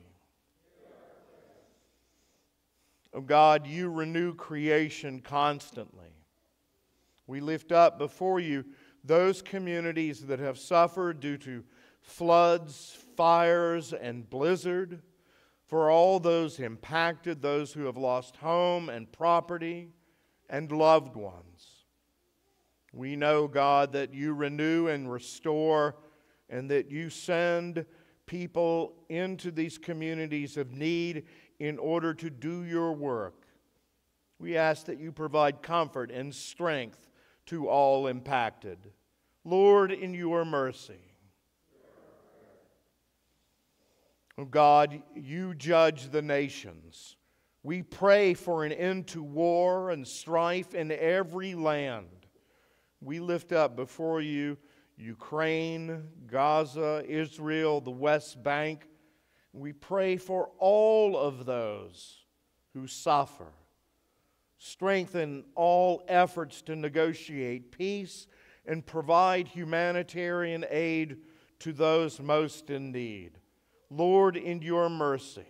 oh God, you renew creation constantly. We lift up before you those communities that have suffered due to floods, fires, and blizzard, for all those impacted, those who have lost home and property and loved ones. We know, God, that you renew and restore, and that you send people into these communities of need in order to do your work. We ask that you provide comfort and strength to all impacted. Lord, in your mercy. Oh God, you judge the nations. We pray for an end to war and strife in every land. We lift up before you Ukraine, Gaza, Israel, the West Bank. We pray for all of those who suffer. Strengthen all efforts to negotiate peace and provide humanitarian aid to those most in need. Lord, in your mercy.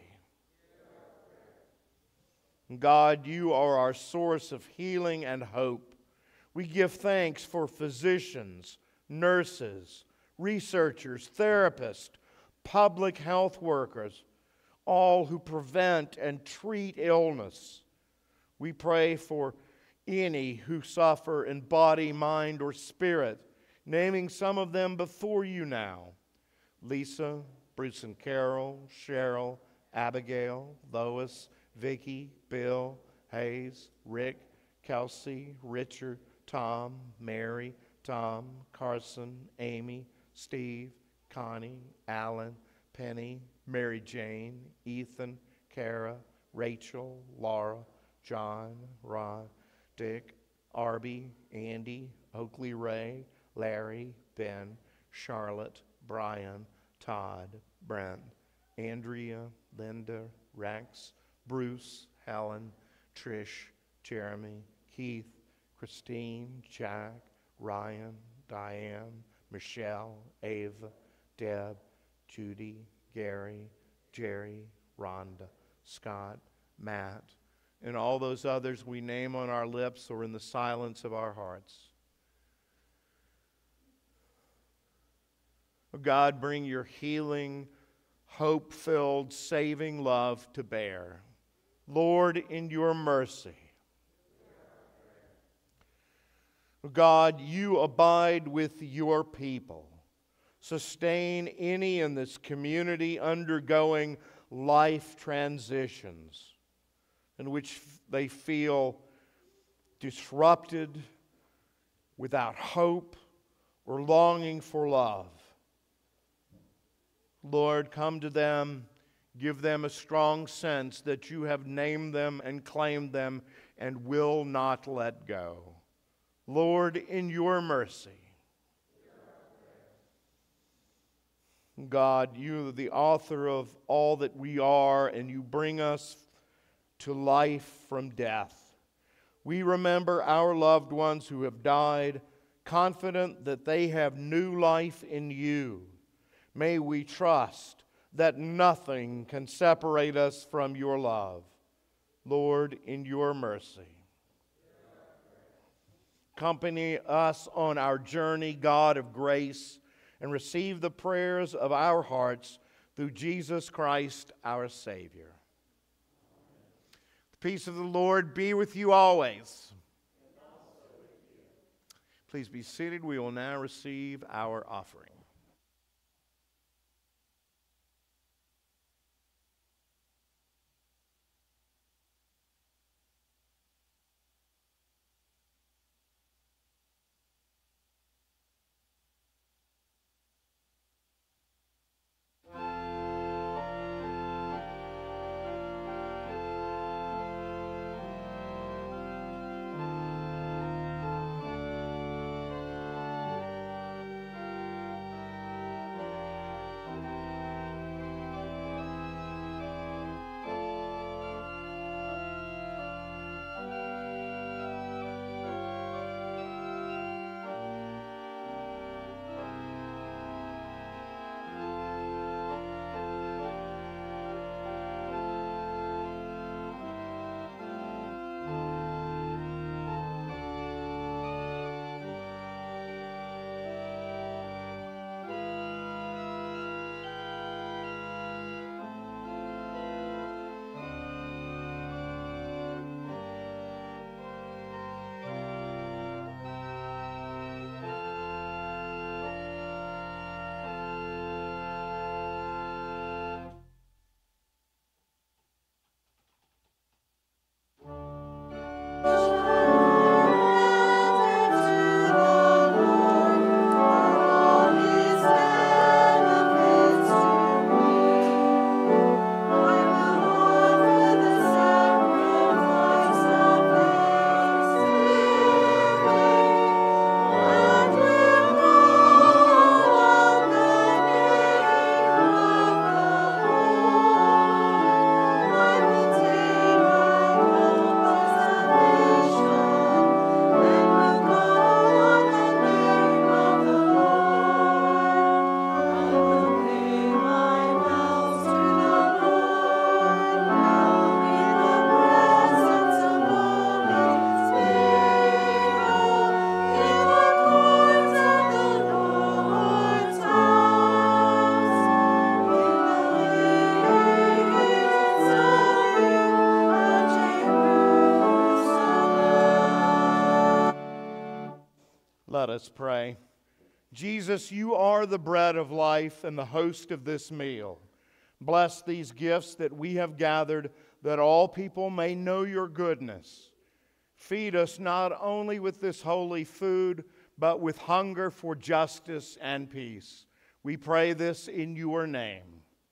God, you are our source of healing and hope. We give thanks for physicians, nurses, researchers, therapists, public health workers, all who prevent and treat illness. We pray for any who suffer in body, mind, or spirit, naming some of them before you now. Lisa, Bruce and Carol, Cheryl, Abigail, Lois, Vicky, Bill, Hayes, Rick, Kelsey, Richard, Tom, Mary, Tom, Carson, Amy, Steve, Connie, Alan, Penny, Mary Jane, Ethan, Kara, Rachel, Laura, John, Rod, Dick, Arby, Andy, Oakley Ray, Larry, Ben, Charlotte, Brian, Todd, Brent, Andrea, Linda, Rex, Bruce, Helen, Trish, Jeremy, Keith, Christine, Jack, Ryan, Diane, Michelle, Ava, Deb, Judy, Gary, Jerry, Rhonda, Scott, Matt, and all those others we name on our lips or in the silence of our hearts. Oh God, bring your healing, hope-filled, saving love to bear. Lord, in your mercy. Oh God, you abide with your people. Sustain any in this community undergoing life transitions in which they feel disrupted, without hope, or longing for love. Lord, come to them, give them a strong sense that you have named them and claimed them and will not let go. Lord, in your mercy. God, you are the author of all that we are, and you bring us to life from death. We remember our loved ones who have died, confident that they have new life in you. May we trust that nothing can separate us from your love. Lord, in your mercy. Accompany us on our journey, God of grace, and receive the prayers of our hearts through Jesus Christ, our Savior. The peace of the Lord be with you always. Please be seated. We will now receive our offering. Let us pray. Jesus, you are the bread of life and the host of this meal. Bless these gifts that we have gathered, that all people may know your goodness. Feed us not only with this holy food, but with hunger for justice and peace. We pray this in your name.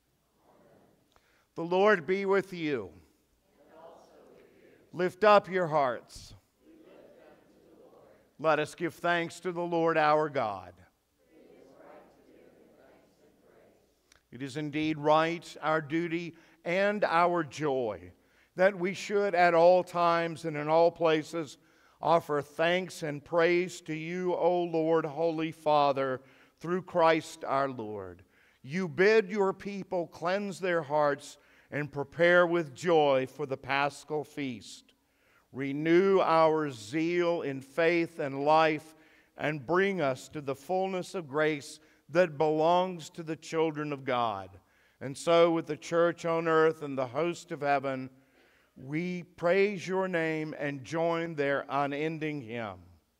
The Lord be with you. And also with you. Lift up your hearts. We lift them to the Lord. Let us give thanks to the Lord our God. It is right to give him thanks and praise. It is indeed right, our duty and our joy, that we should at all times and in all places offer thanks and praise to you, O Lord, Holy Father, through Christ our Lord. You bid your people cleanse their hearts and prepare with joy for the Paschal feast. Renew our zeal in faith and life, and bring us to the fullness of grace that belongs to the children of God. And so, with the church on earth and the host of heaven, we praise your name and join their unending hymn.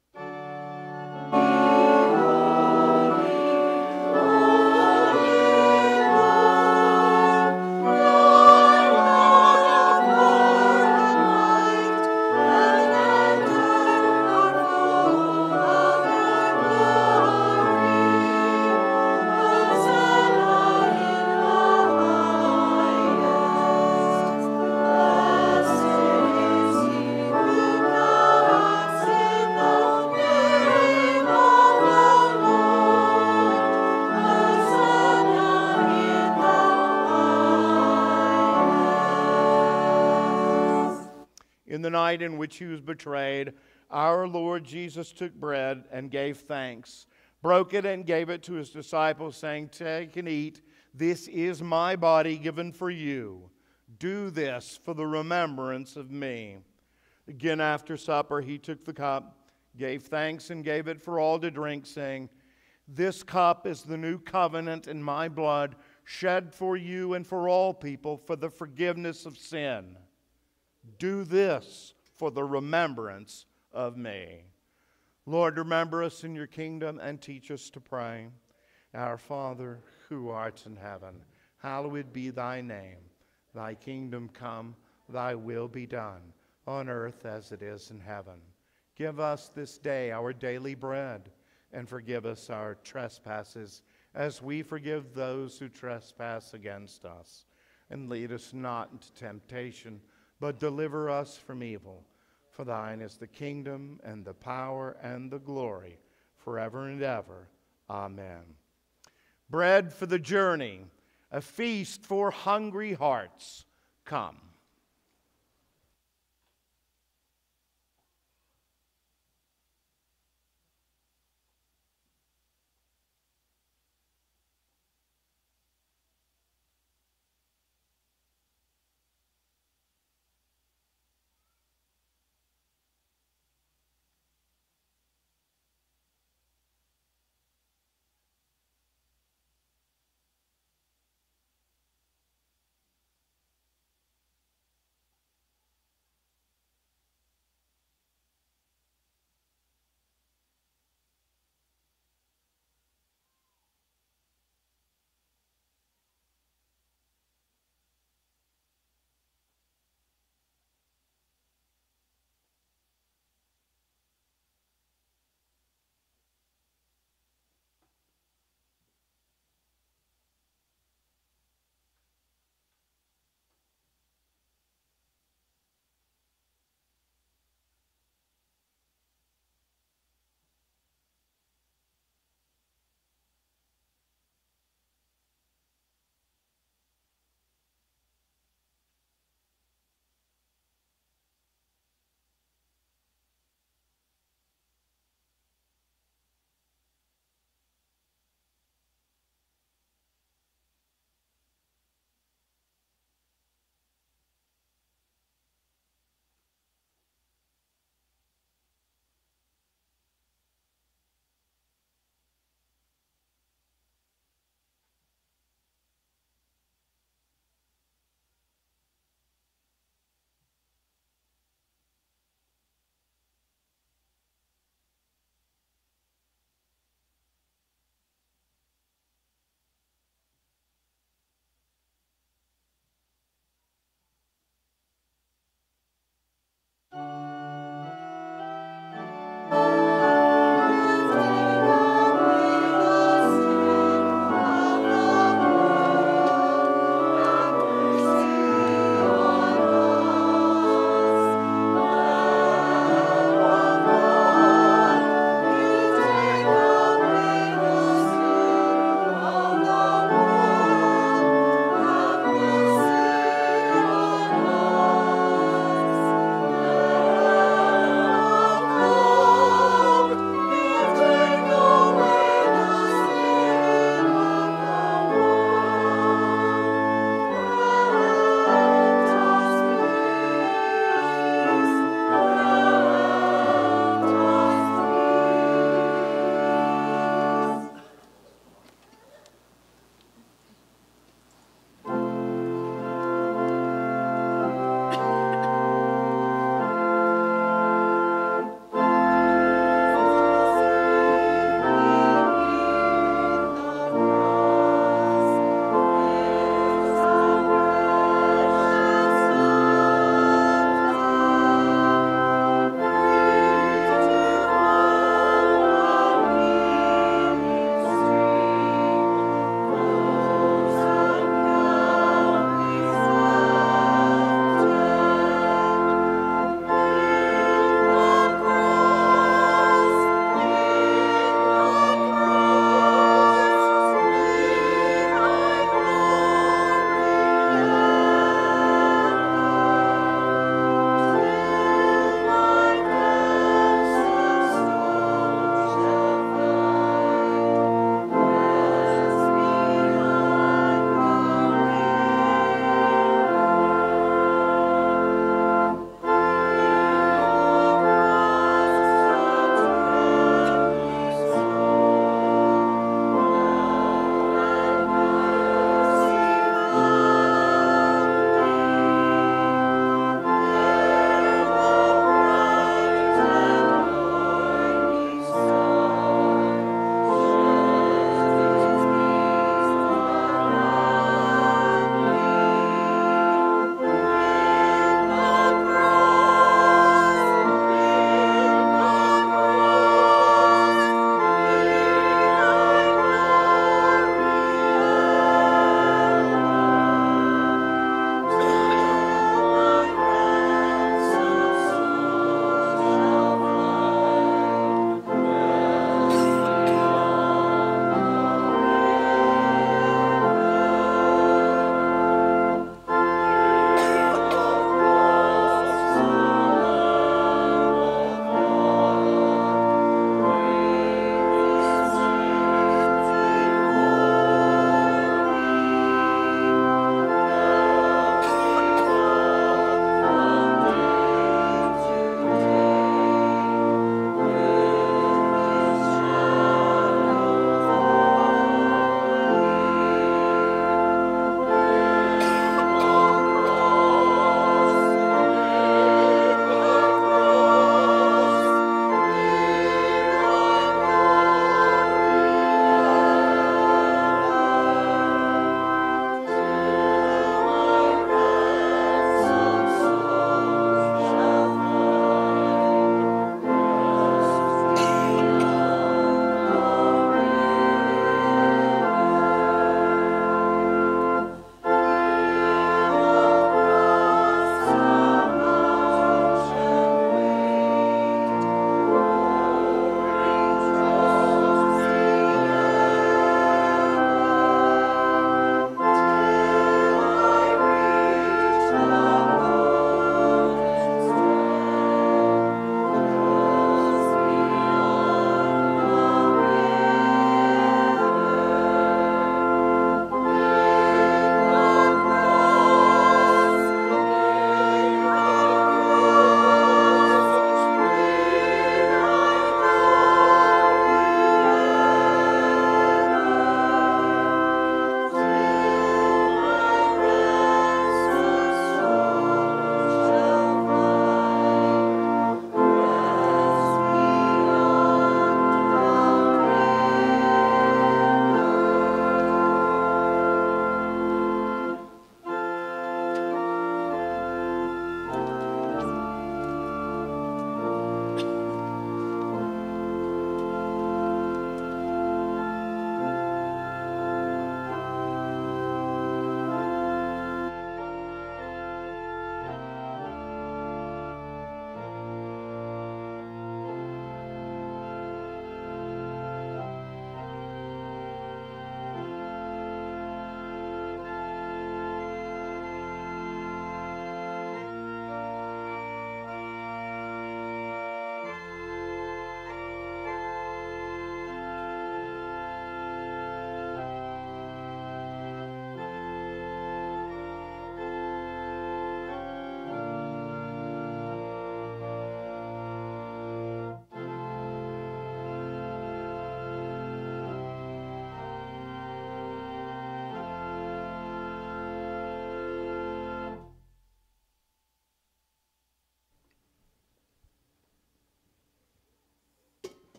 In the night in which he was betrayed, our Lord Jesus took bread and gave thanks, broke it and gave it to his disciples, saying, "Take and eat. This is my body given for you. Do this for the remembrance of me." Again, after supper, he took the cup, gave thanks, and gave it for all to drink, saying, "This cup is the new covenant in my blood, shed for you and for all people for the forgiveness of sin. Do this for the remembrance of me." Lord, remember us in your kingdom and teach us to pray. Our Father, who art in heaven, hallowed be thy name. Thy kingdom come, thy will be done, on earth as it is in heaven. Give us this day our daily bread, and forgive us our trespasses, as we forgive those who trespass against us. And lead us not into temptation, but deliver us from evil. For thine is the kingdom and the power and the glory forever and ever. Amen. Bread for the journey, a feast for hungry hearts. Come.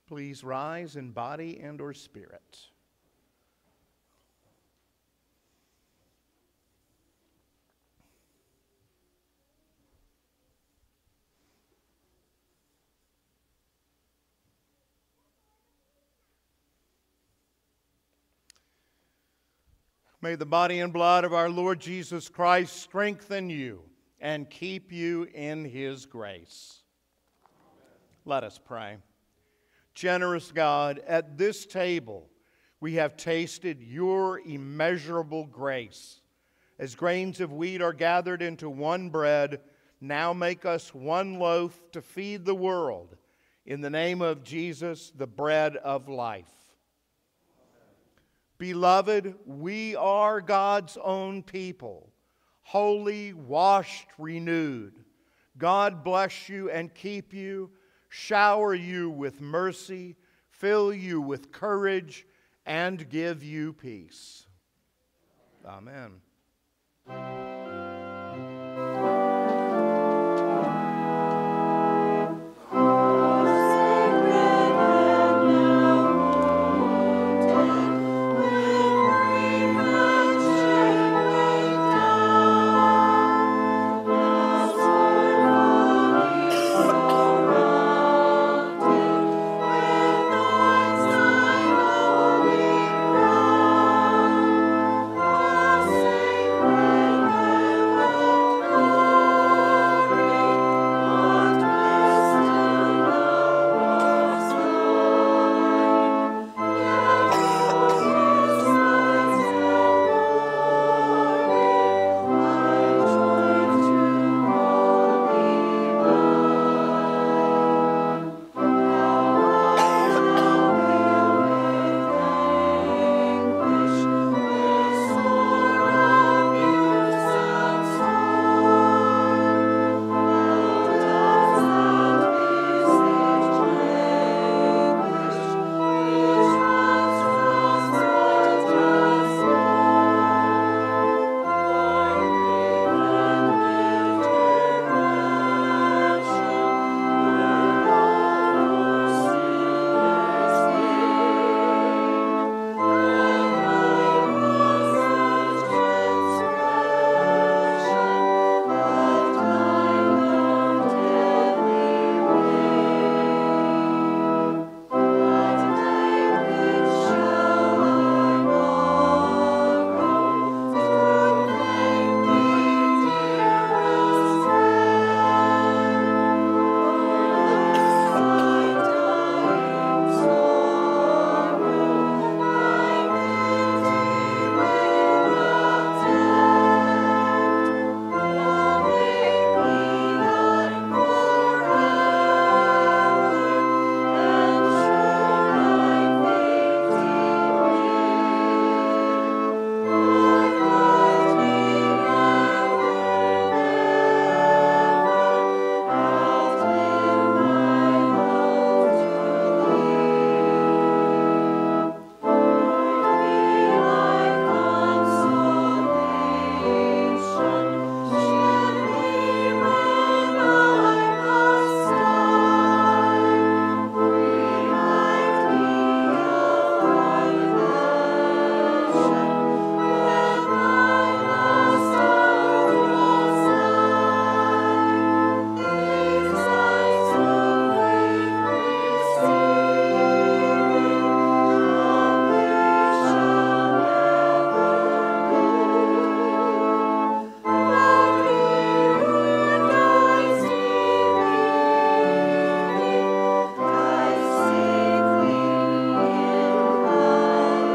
Please rise in body and or spirit. May the body and blood of our Lord Jesus Christ strengthen you and keep you in His grace. Let us pray. Generous God, at this table we have tasted your immeasurable grace. As grains of wheat are gathered into one bread, now make us one loaf to feed the world. In the name of Jesus, the bread of life. Beloved, we are God's own people, holy, washed, renewed. God bless you and keep you, shower you with mercy, fill you with courage, and give you peace. Amen.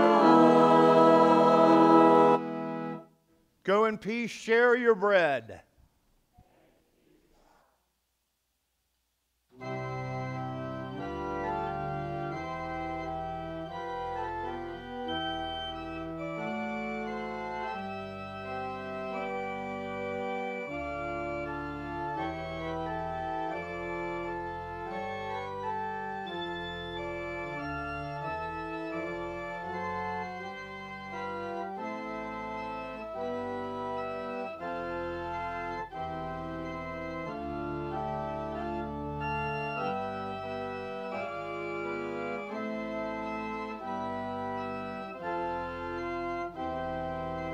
Go in peace, share your bread.